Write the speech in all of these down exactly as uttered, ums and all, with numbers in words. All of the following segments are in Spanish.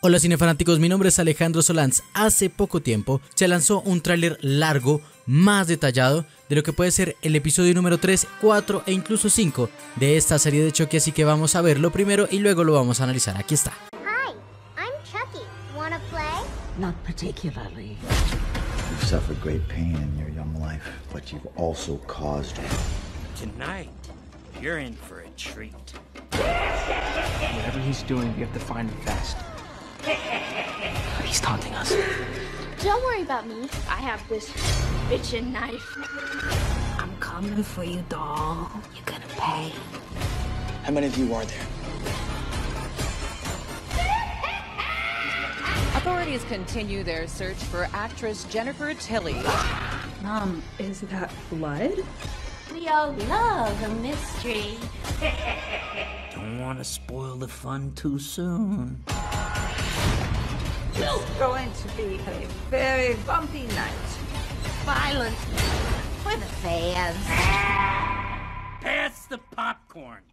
Hola cinefanáticos, mi nombre es Alejandro Solans. Hace poco tiempo se lanzó un tráiler largo, más detallado de lo que puede ser el episodio número tres, cuatro e incluso cinco de esta serie de Chucky, así que vamos a verlo primero y luego lo vamos a analizar. Aquí está. Hi, I'm Chucky. Wanna play? Not particularly. You've suffered great pain in your young life, but you've also caused it. Tonight, you're in for a treat. Whatever he's doing, we have to find him fast. He's taunting us. Don't worry about me. I have this bitchin' knife. I'm coming for you, doll. You're gonna pay. How many of you are there? Authorities continue their search for actress Jennifer Tilly. Mom, is that blood? We all love a mystery. Don't want to spoil the fun too soon. It's going to be a very bumpy night. Violence for the fans. Pass the popcorn.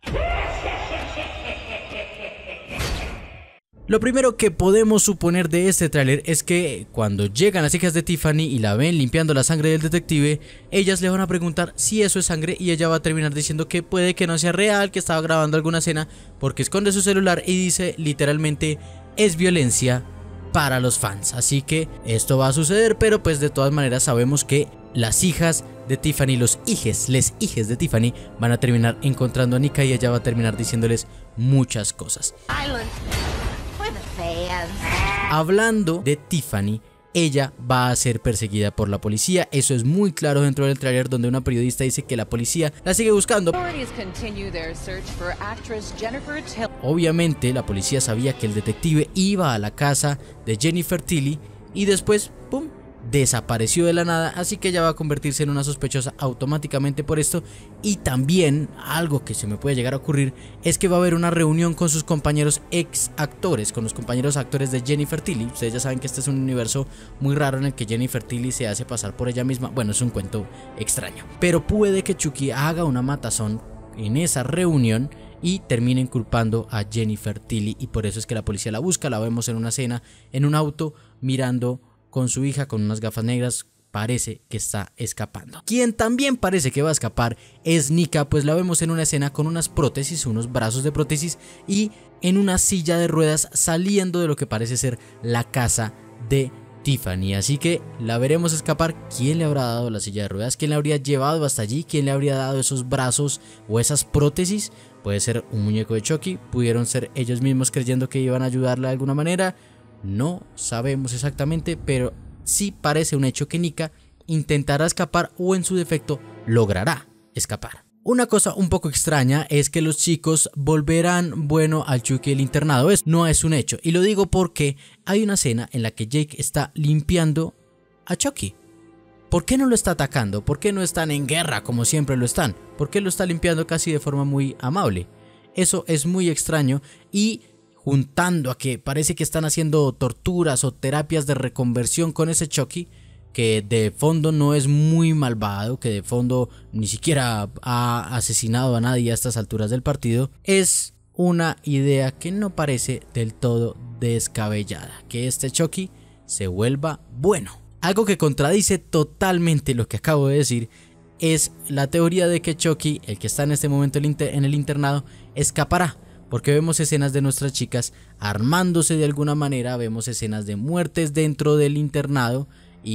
Lo primero que podemos suponer de este tráiler es que cuando llegan las hijas de Tiffany y la ven limpiando la sangre del detective, ellas le van a preguntar si eso es sangre y ella va a terminar diciendo que puede que no sea real, que estaba grabando alguna escena, porque esconde su celular y dice literalmente es violencia para los fans. Así que esto va a suceder, pero pues de todas maneras sabemos que las hijas de Tiffany, los hijes, les hijes de Tiffany van a terminar encontrando a Nika y ella va a terminar diciéndoles muchas cosas. Violence for the fans. Hablando de Tiffany, ella va a ser perseguida por la policía. Eso es muy claro dentro del tráiler, donde una periodista dice que la policía la sigue buscando. Authorities continue their search for actress Jennifer Tilly. Obviamente la policía sabía que el detective iba a la casa de Jennifer Tilly y después, pum, desapareció de la nada, así que ella va a convertirse en una sospechosa automáticamente por esto. Y también algo que se me puede llegar a ocurrir es que va a haber una reunión con sus compañeros ex actores, con los compañeros actores de Jennifer Tilly. Ustedes ya saben que este es un universo muy raro en el que Jennifer Tilly se hace pasar por ella misma. Bueno, es un cuento extraño, pero puede que Chucky haga una matazón en esa reunión y terminen culpando a Jennifer Tilly, y por eso es que la policía la busca. La vemos en una escena en un auto mirando con su hija con unas gafas negras. Parece que está escapando. Quien también parece que va a escapar es Nika, pues la vemos en una escena con unas prótesis, unos brazos de prótesis y en una silla de ruedas saliendo de lo que parece ser la casa de Tiffany. Así que la veremos escapar. ¿Quién le habrá dado la silla de ruedas? ¿Quién le habría llevado hasta allí? ¿Quién le habría dado esos brazos o esas prótesis? Puede ser un muñeco de Chucky, pudieron ser ellos mismos creyendo que iban a ayudarle de alguna manera. No sabemos exactamente, pero sí parece un hecho que Nika intentará escapar o en su defecto logrará escapar. Una cosa un poco extraña es que los chicos volverán bueno al Chucky del internado. Es, no es un hecho, y lo digo porque hay una escena en la que Jake está limpiando a Chucky. ¿Por qué no lo está atacando? ¿Por qué no están en guerra como siempre lo están? ¿Por qué lo está limpiando casi de forma muy amable? Eso es muy extraño, y juntando a que parece que están haciendo torturas o terapias de reconversión con ese Chucky, que de fondo no es muy malvado, que de fondo ni siquiera ha asesinado a nadie a estas alturas del partido, es una idea que no parece del todo descabellada, que este Chucky se vuelva bueno. Algo que contradice totalmente lo que acabo de decir es la teoría de que Chucky, el que está en este momento en el internado, escapará. Porque vemos escenas de nuestras chicas armándose de alguna manera, vemos escenas de muertes dentro del internado,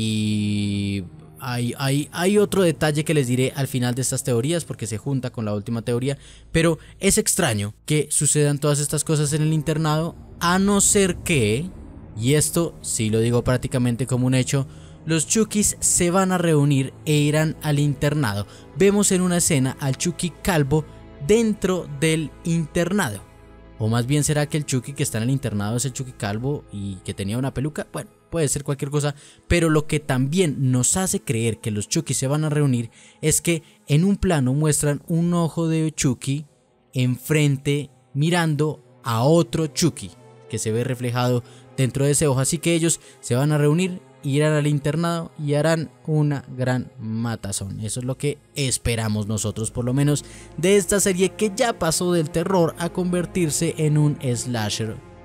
y hay, hay, hay otro detalle que les diré al final de estas teorías porque se junta con la última teoría. Pero es extraño que sucedan todas estas cosas en el internado, a no ser que, y esto sí lo digo prácticamente como un hecho, los Chuckys se van a reunir e irán al internado. Vemos en una escena al Chucky calvo dentro del internado, o más bien será que el Chucky que está en el internado es el Chucky calvo y que tenía una peluca. Bueno, puede ser cualquier cosa, pero lo que también nos hace creer que los Chucky se van a reunir es que en un plano muestran un ojo de Chucky enfrente mirando a otro Chucky que se ve reflejado dentro de ese ojo, así que ellos se van a reunir, irán al internado y harán una gran matazón. Eso es lo que esperamos nosotros, por lo menos, de esta serie que ya pasó del terror a convertirse en un slasher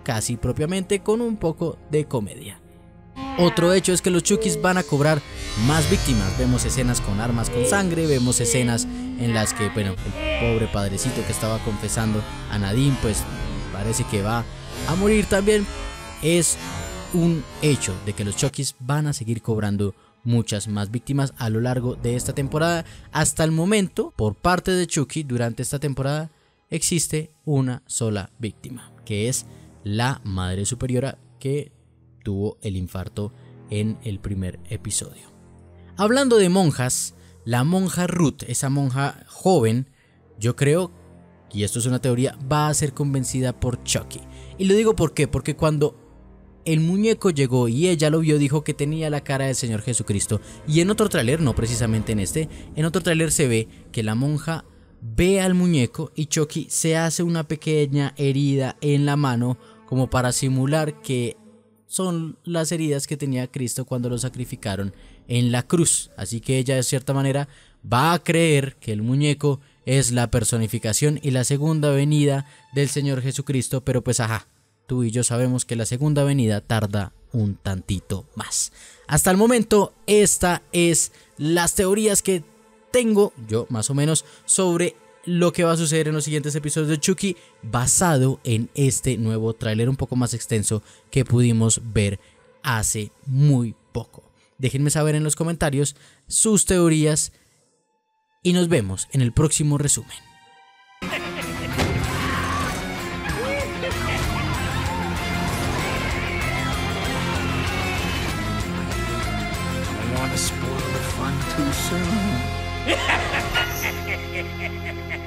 casi propiamente, con un poco de comedia. Otro hecho es que los Chuckys van a cobrar más víctimas. Vemos escenas con armas con sangre, vemos escenas en las que, bueno, el pobre padrecito que estaba confesando a Nadine, pues parece que va a morir también. Es un hecho de que los Chuckys van a seguir cobrando muchas más víctimas a lo largo de esta temporada. Hasta el momento, por parte de Chucky, durante esta temporada existe una sola víctima, que es la Madre Superiora, que tuvo el infarto en el primer episodio. Hablando de monjas, la monja Ruth, esa monja joven, yo creo, y esto es una teoría, va a ser convencida por Chucky. Y lo digo ¿por qué? Porque cuando el muñeco llegó y ella lo vio, dijo que tenía la cara del Señor Jesucristo. Y en otro tráiler, no precisamente en este, en otro tráiler se ve que la monja ve al muñeco y Chucky se hace una pequeña herida en la mano como para simular que son las heridas que tenía Cristo cuando lo sacrificaron en la cruz. Así que ella de cierta manera va a creer que el muñeco es la personificación y la segunda venida del Señor Jesucristo, pero pues ajá, tú y yo sabemos que la segunda venida tarda un tantito más. Hasta el momento, esta es las teorías que tengo yo más o menos sobre lo que va a suceder en los siguientes episodios de Chucky, basado en este nuevo tráiler un poco más extenso que pudimos ver hace muy poco. Déjenme saber en los comentarios sus teorías y nos vemos en el próximo resumen. Don't want to spoil the fun too soon.